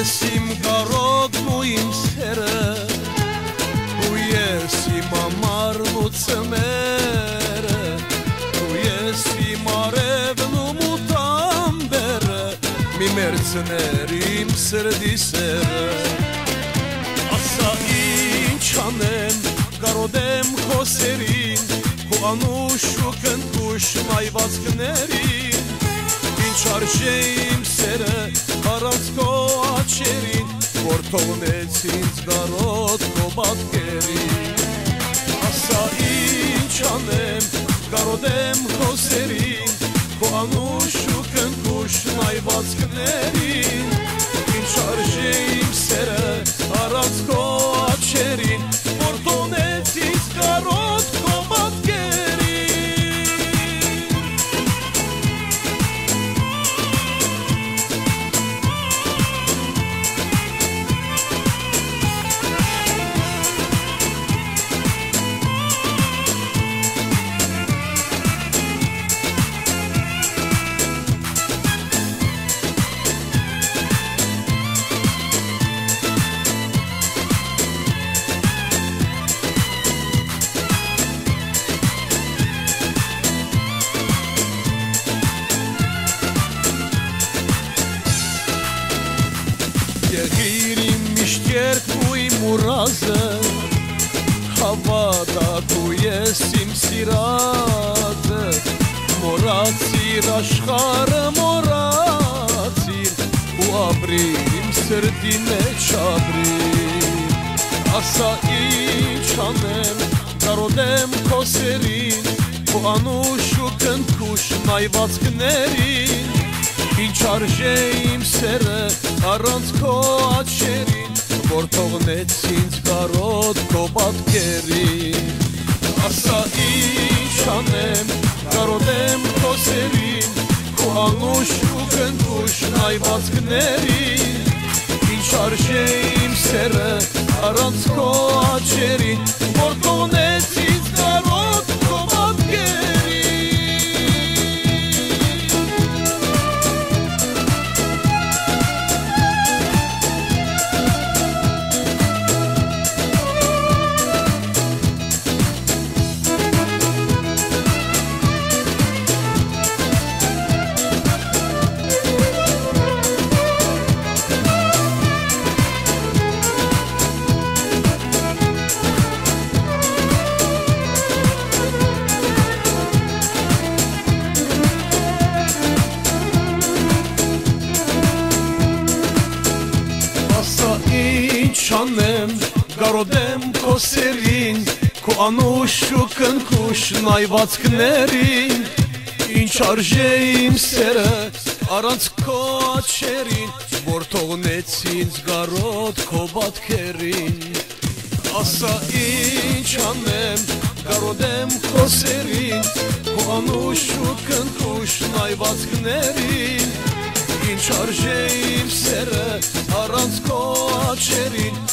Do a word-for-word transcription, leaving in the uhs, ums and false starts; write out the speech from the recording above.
ես իմ կարոտն ու իմ սերը, ու ես իմ ամառն ու ծմերը, ու ես իմ արևն ու մութամբերը, մի մերձներ իմ սրդի սերը։ Ասա ինչ անեմ, կարոտեմ քո սերին, քո անուշ ու կնկուշ նայվածքներին, ինչ արժե իմ սերը առանց քո աչերին, որ թողնեց ինձ գարոտ քո պատկերին։ Ասա ինչ անեմ, կարոտեմ քո սերին, քո անուշ ու կնկուշ նայվածքներին, ինչ արժե իմ սերը առանց քո աչերին, որ թողնեց ինձ գարոտ քո պատկերին։ Եղիր իմ միշտ երգն ու իմ ուռազը, հավատա դու ես իմ սիրածը, մոռացիր աշխարհը, մոռացիր ու ապրիր իմ սրտի մեջ ապրիր։ Ասա ինչ անեմ, կարոտեմ քո սերին, քո անուշ ու կնկուշ նայվածքներին, ինչ արժե իմ սերը առանց քո աչերին, որ թողնեց ինձ գարոտ քո պատկերին։ Ասա ինչ անեմ, կարոտեմ քո սերին, քո անուշ ու կնկուշ նայվածքներին, ինչ արժե իմ սերը առանց քո աչերին, որ թողնեց ինձ գարոտ քո պատկերին։ Անեմ, կարոտեմ քո սերին, քո անուշ ու կնկուշ նայվածքներին, ինչ արժե իմ սերը առանց քո աչերին, որ թողնեց ինձ գարոտ քո պատկերին։ Ասա ինչ անեմ, կարոտեմ քո սերին, քո անուշ ու կնկուշ նայվածքներին, ինչ արժե իմ սերը առանց քո աչերին,